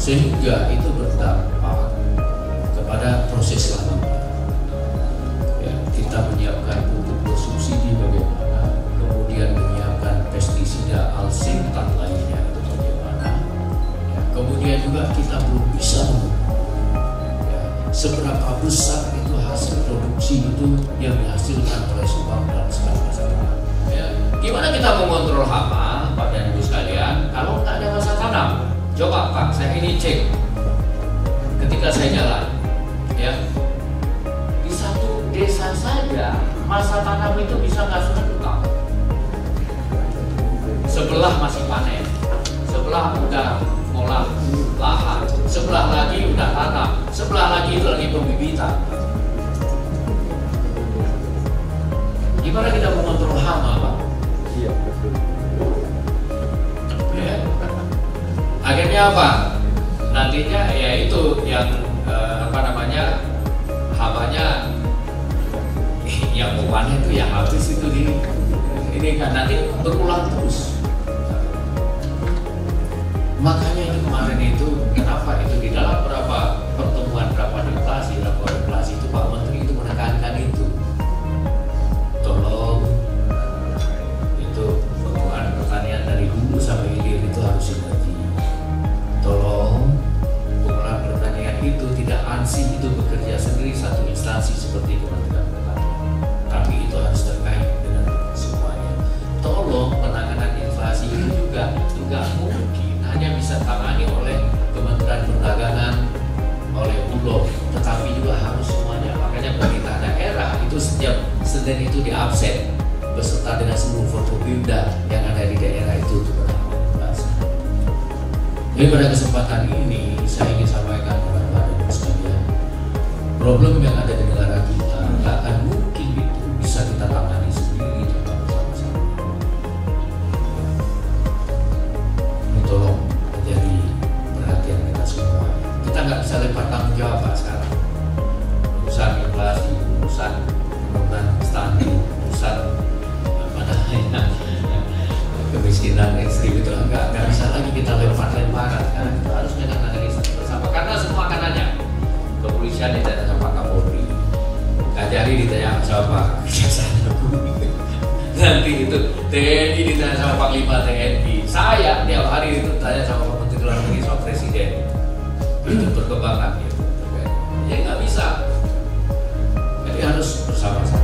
sehingga itu berdampak kepada proses selanjutnya. Ya, kita menyiapkan pupuk bersubsidi bagaimana, kemudian menyiapkan pestisida alsintan lainnya itu bagaimana. Ya, kemudian juga kita belum bisa ya, seberapa besar itu hasil produksi itu yang dihasilkan oleh Subang dan segala macam. Ya, gimana kita mengontrol hama, Pak dan Ibu sekalian, kalau nggak ada masa tanam? Coba Pak, saya ini cek ketika saya jalan, ya di satu desa saja masa tanam itu bisa nggak sebentar. Sebelah masih panen, sebelah udah ngolah lahan, sebelah lagi udah tanam, sebelah lagi itu lagi pembibitan. Gimana kita mengontrol hama, Pak? Iya, betul. Ya. Akhirnya apa? Nantinya ya itu yang hamanya yang mau panen itu ya habis itu ini kan nanti berulang terus. Makanya itu kemarin itu kenapa itu di dalam berapa pertemuan, berapa deklarasi itu Pak Menteri itu menekankan itu. Tolong itu penguatan pertanian dari hulu sampai hilir itu harus sinergi. Tolong pengelola pertanian itu tidak ansih itu bekerja sendiri satu instansi seperti Kementerian Pertanian, tapi itu harus terkait dengan semuanya. Tolong penanganan inflasi itu juga mungkin hanya bisa tangani oleh Kementerian Perdagangan, oleh Bulog, tetapi juga harus semuanya. Makanya pemerintah daerah itu setiap Senin itu diabsen beserta dengan seluruh Forkopimda yang ada di daerah itu untuk menangani inflasi. Jadi pada kesempatan ini saya ingin sampaikan kepada Bapak dan Ibu sekalian, problem yang ada di negara kita nggak akan mungkin itu bisa kita tangani sendiri tanpa bersama-sama. Ini tolong menjadi perhatian kita semua. Kita nggak bisa lempar tanggung jawab Pak sekarang. Urusan inflasi, urusan penurunan stunting, urusan apa namanya kemiskinan ekstrim itu nggak bisa lagi kita lempar-lemparan. Karena kita harus menangani bersama. Karena semua akan nanya. Kepolisian ditanya sama Pak Kapolri, Kajari ditanya sama Pak Kejaksaan Agung, nanti itu TNI ditanya sama Panglima TNI, saya tiap hari itu tanya sama Pak Menteri Luar Negeri sama Presiden. Itu perkembangan gitu. Ya nggak bisa. Jadi harus bersama-sama.